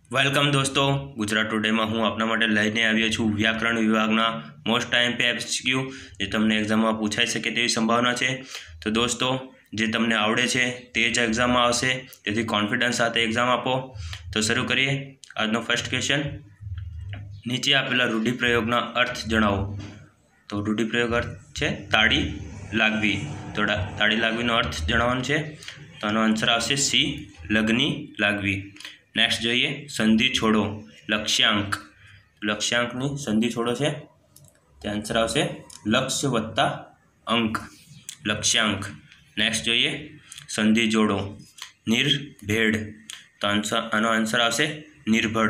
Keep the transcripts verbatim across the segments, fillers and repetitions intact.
Welcome દોસ્તો, ગુજરાત ટુડેમાં હું આપના માટે લઈને આવ્યો છું વ્યાકરણ વિભાગના મોસ્ટ ટાઈમ પે એમસીક્યુ જે તમને એક્ઝામમાં પૂછાઈ શકે તેવી સંભાવના છે। તો દોસ્તો, જે તમને આવડે છે તે જ એક્ઝામમાં આવશે, તેથી કોન્ફિડન્સ સાથે એક્ઝામ આપો। તો શરૂ કરીએ આજનો ફર્સ્ટ ક્વેશ્ચન। નીચે આપેલા રૂઢિપ્રયોગના અર્થ જણાવો। તો રૂઢિપ્રયોગ અર્થ છે તાળી લાગવી। તો તાળી લાગવીનો અર્થ જણાવવાનો છે, તો આનો આન્સર આવશે સી, લગની લાગવી। नेक्स्ट जो ये संधि छोड़ो लक्ष्यांक, लक्ष्यांकनी संधि छोड़ो है तो आंसर आवशे लक्ष्य वत्ता अंक, लक्ष्यांक। नेक्स्ट जो ये संधि जोड़ो निर्भेड़, तो आंसर आनो आंसर आवशे निर्भड़।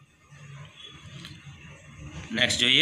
नेक्स्ट जो ये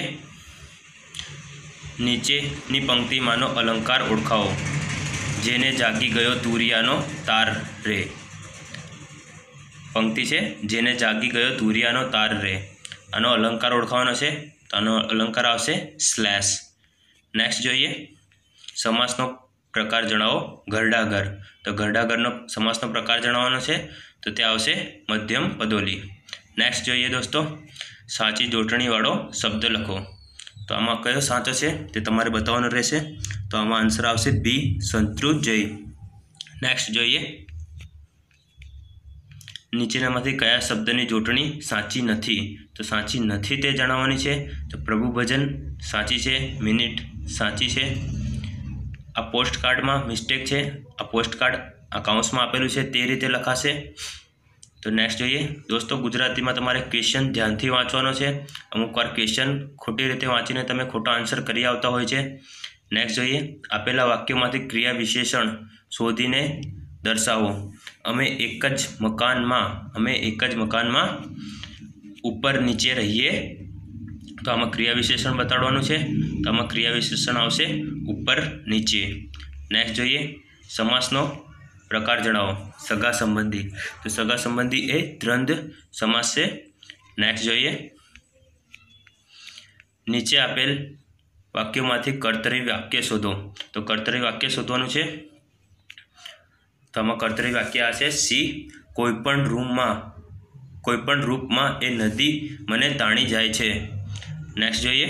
नीचे नी पंक्ति मानो अलंकार ओळखावो, जेने जागी गयो तुरियानो तार रे। पंक्ति है जेने जागी गयो तुरियानो तार रे, आनो अलंकार ओळखावानो छे, तो आनो अलंकार आवशे स्लेश। नेक्स्ट जोईए समासनो प्रकार जणावो घरडाघर, तो घरडाघरनो समासनो प्रकार जणाववानो छे, तो ते आवशे मध्यम पदोली। नेक्स्ट जोईए दोस्तों साची जोटणीवाळो शब्द लखो, तो आमां कयो साचो छे ते तमारे बताववानो रहेशे, तो आमां आंसर आवशे बी संतृजयी। नेक्स्ट जोईए नीचेनामांथी कया शब्दनी जोटणी साची नथी, तो साची नथी ते जणाववानी छे। तो प्रभुभजन साची छे, मिनिट साची छे। आ पोस्टकार्ड में मिस्टेक है, आ पोस्टकार्ड आ काउंस में आपेलू है ते रीते लखाशे। तो नेक्स्ट जोईए दोस्तों गुजराती में तमारे क्वेश्चन ध्यानथी वाँचवानो छे, अमुक वार क्वेश्चन खोटी रीते वाँचीने तमे खोटो आंसर करी आवता होय छे। नेक्स्ट जोईए आपेला वाक्योमांथी क्रिया विशेषण शोधीने दर्शावो। अमे एक ज मकान में अमे एक ज मकान में ऊपर नीचे रहीए, तो आमां क्रिया विशेषण बताडवानुं छे, तो आमां क्रिया विशेषण आवशे ऊपर नीचे। नेक्स्ट जोईए समासनो प्रकार जणावो सगा संबंधी, तो सगा संबंधी ए द्वंद्व समास छे। नेक्स्ट जोईए नीचे आपेल वाक्योमांथी कर्तरी वाक्य शोधो, तो कर्तरी वाक्य शोधवानुं छे, तो आमां कर्तरी वाक्य आशे सी कोईपण रूम में कोईपण रूप में ए नदी मने ताणी जाय छे। नेक्स्ट जोईए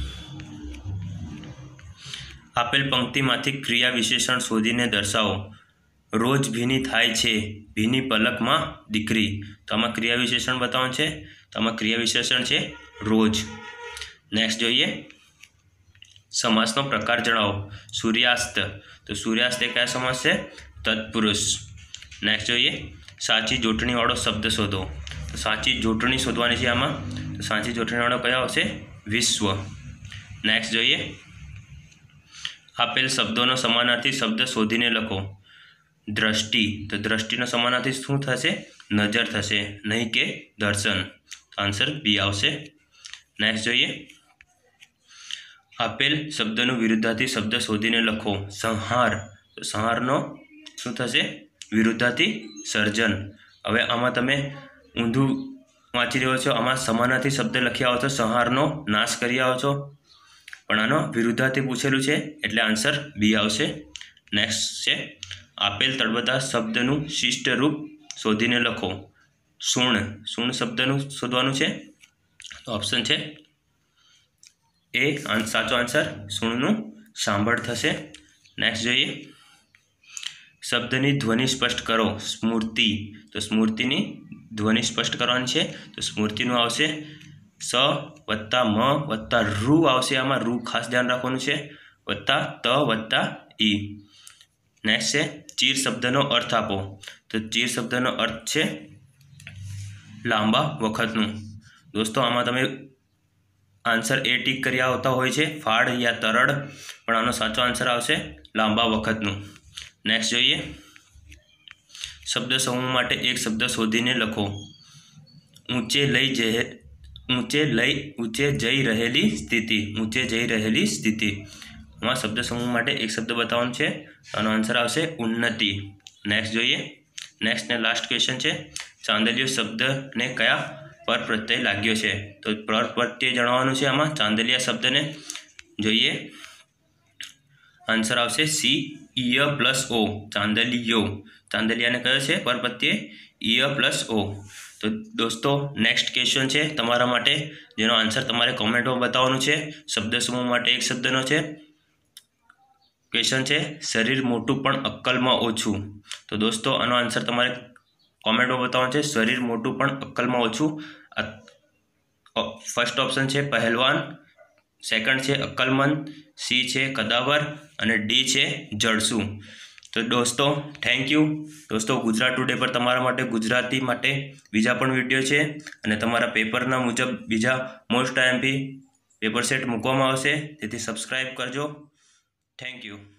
आपेल पंक्ति मांथी क्रिया विशेषण शोधीने दर्शावो। रोज भीनी थाय छे भीनी पलक में दीकरी, तो आमां क्रिया विशेषण बताववानुं छे, तो आमां क्रिया विशेषण छे रोज। नेक्स्ट जोईए समासनो प्रकार जणावो सूर्यास्त, तो सूर्यास्त ए कया समास छे तत्पुरुष। नेक्स्ट जोईए साची जोटणी वाळो शब्द शोधो, तो साची जोटणी शोधवानी छे आमां, तो साची जोटणी वाळो कयो आवशे विश्व। नेक्स्ट जोईए आपेल शब्दों समानार्थी शब्द शोधीने लखो। दृष्टि, तो दृष्टिनो समानार्थी शुं थशे नजर थशे, नहीं के दर्शन, तो आंसर बी आवशे। नेक्स्ट जोईए आपेल शब्दों विरुद्धार्थी शब्द शोधीने लखो। संहार, तो संहारनो शुं थशे विरुद्धार्थी सर्जन। हवे आमां तमे ऊंधू वाँची रह्यो छो, आमां समानार्थी शब्द लखी आवो छो संहारनो नाश करी आवो छो, पण आनो विरुद्धार्थी पूछेलू छे एटले आंसर बी आवशे। नेक्स्ट छे आपेल तळपदा शब्दनुं शिष्ट रूप शोधीने लखो। सूण, सूण शब्दनुं शोधवानुं छे, तो ऑप्शन छे ए साचो आंसर सूणनुं सांभळ थशे। नेक्स्ट जोईए शब्दनी ध्वनि स्पष्ट करो स्मूर्ति, तो स्मूर्तिनी ध्वनि स्पष्ट करवानी छे, तो स्मूर्तिनुं आवशे स वत्ता म वत्ता रु आवशे, आमां रु खास ध्यान राखवानुं छे, वत्ता त वत्ता ई। नेक्स्ट है चीर शब्दनो अर्थ आपो, तो चीर शब्दनो अर्थ छे लांबा वखतनुं। दोस्तों आमां तमे आंसर ए टीक करी आवता होय छे फाड़ या तरड़, पण आनो साचो आंसर आवशे लांबा वखतनुं। नेक्स्ट जोईए शब्द समूह माटे एक शब्द शोधीने लखो। ऊंचे लई जे ऊंचे लई ऊंचे जई रहेली स्थिति, ऊंचे जई रहेली स्थिति। आमां शब्द समूह माटे एक शब्द बताववानो छे, तो आनो आंसर आवशे उन्नति। नेक्स्ट जोईए नेक्स्ट ने लास्ट क्वेश्चन छे चांदलियो शब्द ने कया पर प्रत्यय लाग्यो छे, तो पर प्रत्यय जणाववानुं छे आमां चांदलिया शब्द ने। जोईए आंसर आवशे सी ईय प्लस ओ चांदलियो, चांदलिया ने कयो छे पर प्रत्यय ईय प्लस ओ। તો દોસ્તો નેક્સ્ટ ક્વેશ્ચન છે તમારા માટે, જેનો આન્સર તમારે કોમેન્ટમાં બતાવવાનું છે. શબ્દ સમૂહ માટે એક શબ્દનો છે. ક્વેશ્ચન છે શરીર મોટું પણ અક્કલમાં ઓછું. તો દોસ્તો આનો આન્સર તમારે કોમેન્ટમાં બતાવવાનું છે. શરીર મોટું પણ અક્કલમાં ઓછું. ફર્સ્ટ ઓપ્શન છે પહેલવાન, સેકન્ડ છે અક્કલમંદ, સી છે કદાવર અને ડી છે જળસુ. તો દોસ્તો થેન્ક યુ. દોસ્તો ગુજરાત ટુડે પર તમારા માટે ગુજરાતી માટે બીજા પણ વિડીયો છે અને તમારા પેપરના મુજબ બીજા મોસ્ટ આઈએમપી પેપર સેટ મૂકવામાં આવશે, તેથી સબસ્ક્રાઈબ કરજો. Thank you.